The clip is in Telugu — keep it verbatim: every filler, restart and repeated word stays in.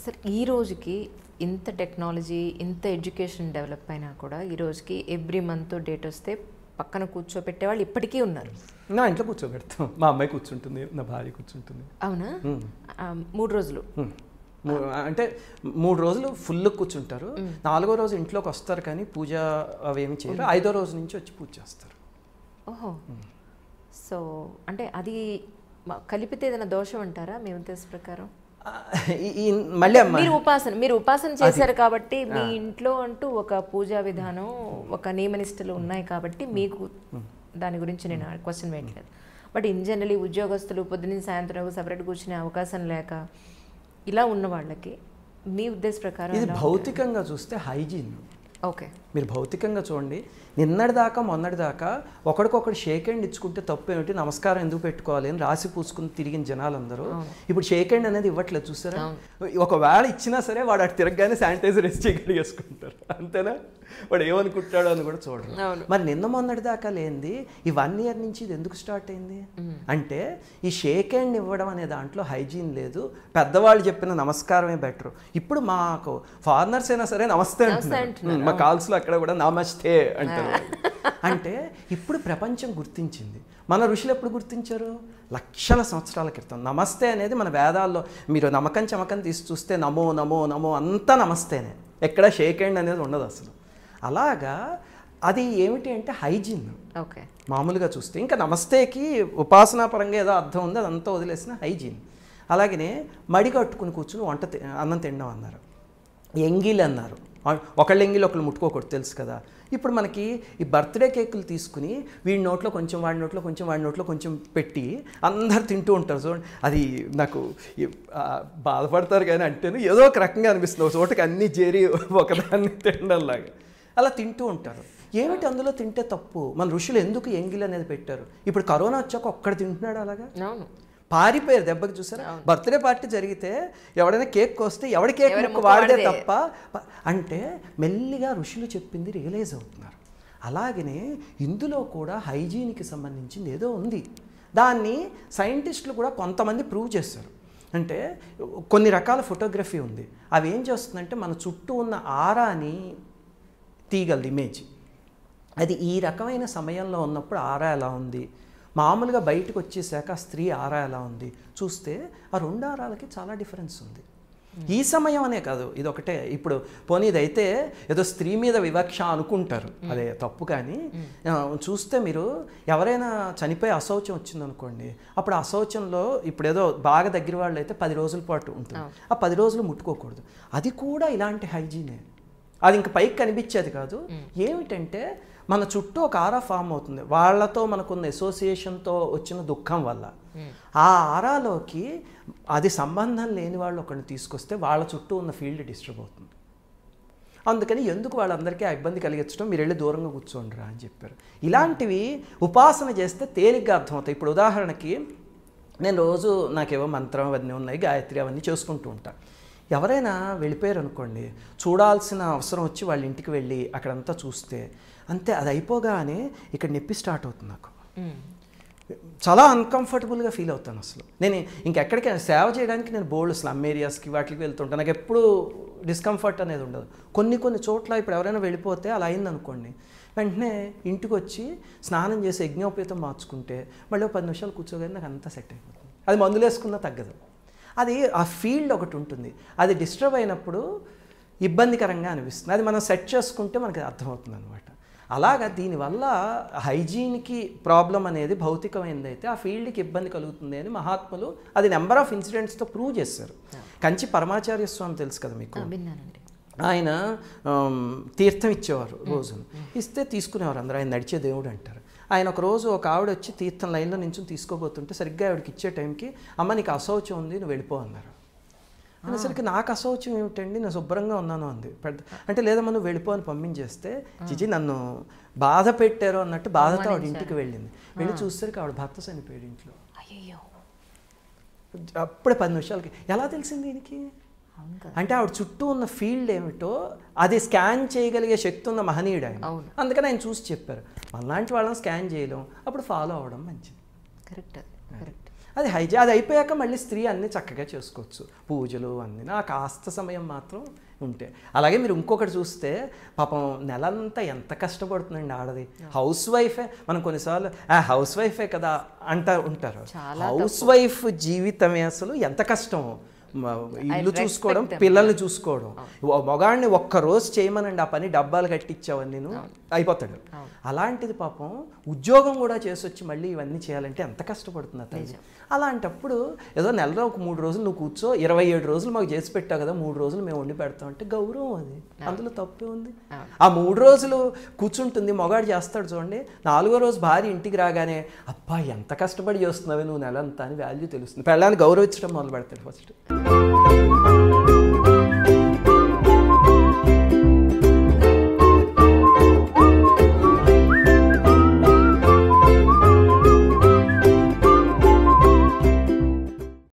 సార్ ఈ రోజుకి ఇంత టెక్నాలజీ ఇంత ఎడ్యుకేషన్ డెవలప్ అయినా కూడా ఈ రోజుకి ఎవ్రీ మంత్ డేట్ వస్తే పక్కన కూర్చోపెట్టే వాళ్ళు ఇప్పటికీ ఉన్నారు. నా ఇంట్లో కూర్చోబెడతాం, మా అమ్మాయి కూర్చుంటుంది, నా భార్య కూర్చుంటుంది. అవునా? మూడు రోజులు అంటే మూడు రోజులు ఫుల్ కూర్చుంటారు. నాలుగో రోజు ఇంట్లోకి వస్తారు కానీ పూజ అవేమి చేయరు. ఐదో రోజు నుంచి వచ్చి పూజ చేస్తారు. ఓహో, సో అంటే అది కలిపితే ఏదైనా దోషం అంటారా మీ ఉద్దేశ ప్రకారం? మళ్ళీ మీరు ఉపాసన మీరు ఉపాసన చేశారు కాబట్టి మీ ఇంట్లో అంటూ ఒక పూజా విధానం, ఒక నియమనిష్టలు ఉన్నాయి కాబట్టి మీకు దాని గురించి నేను క్వశ్చన్ వేయట్లేదు. బట్ ఇన్ జనరలీ ఉద్యోగస్తులు పొద్దున్న సాయంత్రం సపరేట్ కూర్చునే అవకాశం లేక ఇలా ఉన్న వాళ్ళకి మీ ఉద్దేశ ప్రకారం ఇది భౌతికంగా చూస్తే హైజీన్. ఓకే, మీరు భౌతికంగా చూడండి, నిన్నటి దాకా మొన్నటి దాకా ఒకడికొకడు షేక్ హ్యాండ్ ఇచ్చుకుంటే తప్పు ఏమిటి, నమస్కారం ఎందుకు పెట్టుకోవాలి అని రాసి పూసుకుని తిరిగిన జనాలందరూ ఇప్పుడు షేక్ హ్యాండ్ అనేది ఇవ్వట్లేదు. చూసారా? ఒకవేళ ఇచ్చినా సరే వాడు అటు తిరగగానే శానిటైజర్ వేసి చేయగలిగి వేసుకుంటారు. అంతేనా? వాడు ఏమనుకుంటాడో అని కూడా చూడరు. మరి నిన్న మొన్నటి దాకా లేనిది ఈ వన్ ఇయర్ నుంచి ఇది ఎందుకు స్టార్ట్ అయింది అంటే ఈ షేక్ హ్యాండ్ ఇవ్వడం అనే దాంట్లో హైజీన్ లేదు. పెద్దవాళ్ళు చెప్పిన నమస్కారమే బెటర్. ఇప్పుడు మాకు ఫారినర్స్ అయినా సరే నమస్తే అంటున్నారు. మా కాల్స్లో అక్కడ కూడా నమస్తే అంటారు. అంటే ఇప్పుడు ప్రపంచం గుర్తించింది. మన ఋషులు ఎప్పుడు గుర్తించారు? లక్షల సంవత్సరాల క్రితం. నమస్తే అనేది మన వేదాల్లో మీరు నమ్మకం చమకం తీసి చూస్తే నమో నమో నమో అంతా నమస్తేనే, ఎక్కడ షేక్ హ్యాండ్ అనేది ఉండదు అసలు. అలాగా అది ఏమిటి అంటే హైజీన్. ఓకే, మామూలుగా చూస్తే ఇంకా నమస్తేకి ఉపాసనా పరంగా ఏదో అర్థం ఉంది, అదంతా వదిలేసిన హైజీన్. అలాగనే మడి కట్టుకుని కూర్చుని వంట అన్నం తినడం అన్నారు, ఎంగిల్ అన్నారు. ఒకళ్ళు ఎంగిల్ ఒకళ్ళు ముట్టుకోకూడదు, తెలుసు కదా. ఇప్పుడు మనకి ఈ బర్త్డే కేకులు తీసుకుని వీడి నోట్లో కొంచెం వాడి నోట్లో కొంచెం వాడి నోట్లో కొంచెం పెట్టి అందరు తింటూ ఉంటారు. చూడండి, అది నాకు బాధపడతారు కానీ అంటేనే ఏదో ఒక రకంగా అనిపిస్తుంది. ఒక చోటకి అన్నీ చేరి ఒకదాన్ని తినడంలాగా అలా తింటూ ఉంటారు. ఏమిటి అందులో తింటే తప్పు? మన ఋషులు ఎందుకు ఎంగిల్ అనేది పెట్టారు? ఇప్పుడు కరోనా వచ్చాక ఒక్కడ తింటున్నాడు అలాగా? పారిపోయారు దెబ్బకి. చూసారా? బర్త్డే పార్టీ జరిగితే ఎవడైనా కేక్ కోస్తే ఎవడి కేక్ ముక్క వాడితే తప్ప అంటే మెల్లిగా ఋషులు చెప్పింది రియలైజ్ అవుతున్నారు. అలాగనే ఇందులో కూడా హైజీన్కి సంబంధించింది ఏదో ఉంది. దాన్ని సైంటిస్టులు కూడా కొంతమంది ప్రూవ్ చేస్తారు. అంటే కొన్ని రకాల ఫోటోగ్రఫీ ఉంది. అవి ఏం చేస్తుందంటే మన చుట్టూ ఉన్న ఆరాని తీయగలదు ఇమేజ్. అది ఈ రకమైన సమయంలో ఉన్నప్పుడు ఆరా ఎలా ఉంది, మామూలుగా బయటకు వచ్చేసాక స్త్రీ ఆరా ఎలా ఉంది చూస్తే ఆ రెండు ఆరాలకి చాలా డిఫరెన్స్ ఉంది. ఈ సమయం అనే కాదు, ఇది ఒకటే. ఇప్పుడు పోనీ ఇదైతే ఏదో స్త్రీ మీద వివక్ష అనుకుంటారు, అదే తప్పు. కానీ చూస్తే మీరు ఎవరైనా చనిపోయి అశౌచం వచ్చిందనుకోండి, అప్పుడు అశౌచంలో ఇప్పుడు ఏదో బాగా దగ్గర వాళ్ళు అయితే పది రోజుల పాటు ఉంటుంది. ఆ పది రోజులు ముట్టుకోకూడదు. అది కూడా ఇలాంటి హైజీనే. అది ఇంక పైకి కనిపించేది కాదు. ఏమిటంటే మన చుట్టూ ఒక ఆరా ఫామ్ అవుతుంది, వాళ్ళతో మనకున్న అసోసియేషన్తో వచ్చిన దుఃఖం వల్ల. ఆ ఆరాలోకి అది సంబంధం లేని వాళ్ళు ఒకరిని తీసుకొస్తే వాళ్ళ చుట్టూ ఉన్న ఫీల్డ్ డిస్టర్బ్ అవుతుంది. అందుకని ఎందుకు వాళ్ళందరికీ ఆ ఇబ్బంది కలిగించడం, మీరు వెళ్ళి దూరంగా కూర్చోండిరా అని చెప్పారు. ఇలాంటివి ఉపాసన చేస్తే తేలిగ్గా అర్థమవుతాయి. ఇప్పుడు ఉదాహరణకి నేను రోజు నాకేవో మంత్రం అవన్నీ ఉన్నాయి, గాయత్రి అవన్నీ చేసుకుంటూ ఉంటాను. ఎవరైనా వెళ్ళిపోయారు అనుకోండి, చూడాల్సిన అవసరం వచ్చి వాళ్ళ ఇంటికి వెళ్ళి అక్కడంతా చూస్తే అంతే, అది అయిపోగానే ఇక్కడ నొప్పి స్టార్ట్ అవుతుంది. నాకు చాలా అన్కంఫర్టబుల్గా ఫీల్ అవుతాను అసలు. నేను ఇంకెక్కడికైనా సేవ చేయడానికి నేను బోల్డ్ స్లమ్ ఏరియాస్కి వాటికి వెళ్తుంటాను. నాకు ఎప్పుడు డిస్కంఫర్ట్ అనేది ఉండదు. కొన్ని కొన్ని చోట్ల ఇప్పుడు ఎవరైనా వెళ్ళిపోతే అలా అయిందనుకోండి, వెంటనే ఇంటికి వచ్చి స్నానం చేసి యజ్ఞోపేతం మార్చుకుంటే మళ్ళీ పది నిమిషాలు కూర్చోగానే నాకు అంతా సెట్ అయిపోతుంది. అది మందులు వేసుకున్నా తగ్గదు. అది ఆ ఫీల్డ్ ఒకటి ఉంటుంది, అది డిస్టర్బ్ అయినప్పుడు ఇబ్బందికరంగా అనిపిస్తుంది. అది మనం సెట్ చేసుకుంటే మనకి అర్థమవుతుంది అనమాట. అలాగా దీనివల్ల హైజీన్కి ప్రాబ్లం అనేది భౌతికమైనది అయితే ఆ ఫీల్డ్కి ఇబ్బంది కలుగుతుంది అని మహాత్ములు అది నెంబర్ ఆఫ్ ఇన్సిడెంట్స్తో ప్రూవ్ చేశారు. కంచి పరమాచార్య స్వామి తెలుసు కదా మీకు, ఆయన తీర్థం ఇచ్చేవారు రోజును. ఇస్తే తీసుకునేవారు అందరూ. ఆయన నడిచే దేవుడు అంటారు. ఆయన ఒక రోజు ఒక ఆవిడ వచ్చి తీర్థం లైన్లో నుంచి తీసుకోబోతుంటే సరిగ్గా ఆవిడకి ఇచ్చే టైంకి అమ్మ నీకు అశౌచం ఉంది, నువ్వు వెళ్ళిపో అన్నారు. అనేసరికి నాకు అశౌచం ఏమిటండి, నేను శుభ్రంగా ఉన్నాను అంది. పెద్ద అంటే లేదమ్మా నువ్వు వెళ్ళిపో అని పంపించేస్తే చిచి నన్ను బాధ పెట్టారు అన్నట్టు బాధతో ఆవిడ ఇంటికి వెళ్ళింది. వెళ్ళి చూసేసరికి ఆవిడ భర్త చనిపోయాడు ఇంట్లో. అప్పుడే పది నిమిషాలకి. ఎలా తెలిసింది దీనికి అంటే ఆవిడ చుట్టూ ఉన్న ఫీల్డ్ ఏమిటో అది స్కాన్ చేయగలిగే శక్తి ఉన్న మహనీయుడు ఆయన. అందుకని ఆయన చూసి చెప్పారు. మనలాంటి వాళ్ళని స్కాన్ చేయలేం, అప్పుడు ఫాలో అవ్వడం మంచిది. కరెక్ట్ కరెక్ట్ అది హైజీ అది అయిపోయాక మళ్ళీ స్త్రీ అన్నీ చక్కగా చేసుకోవచ్చు, పూజలు అన్నీ. ఆ కాస్త సమయం మాత్రం ఉంటే. అలాగే మీరు ఇంకొకటి చూస్తే పాపం నెలంతా ఎంత కష్టపడుతుందండి ఆడది. హౌస్ వైఫే, మనం కొన్నిసార్లు ఆ హౌస్ వైఫే కదా అంటా ఉంటారు. హౌస్ వైఫ్ జీవితమే అసలు ఎంత కష్టం. ఇల్లు చూసుకోవడం, పిల్లల్ని చూసుకోవడం. మగాడిని ఒక్కరోజు చేయమనండి ఆ పని, డబ్బాలు కట్టించావని నేను అయిపోతాడు. అలాంటిది పాపం ఉద్యోగం కూడా చేసి వచ్చి మళ్ళీ ఇవన్నీ చేయాలంటే ఎంత కష్టపడుతుంది అతను. అలాంటప్పుడు ఏదో నెలలో ఒక మూడు రోజులు నువ్వు కూర్చో, ఇరవై ఏడు రోజులు మాకు చేసి పెట్టావు కదా, మూడు రోజులు మేము వండి పెడతాం అంటే గౌరవం, అది అందులో తప్పే ఉంది. ఆ మూడు రోజులు కూర్చుంటుంది, మగాడు చేస్తాడు చూడండి. నాలుగో రోజు భార్య ఇంటికి రాగానే అబ్బా ఎంత కష్టపడి చేస్తున్నావే నువ్వు నెలంతా అని వాల్యూ తెలుస్తుంది. పెళ్ళాన్ని గౌరవించడం మొదలు పెడతాడు ఫస్ట్.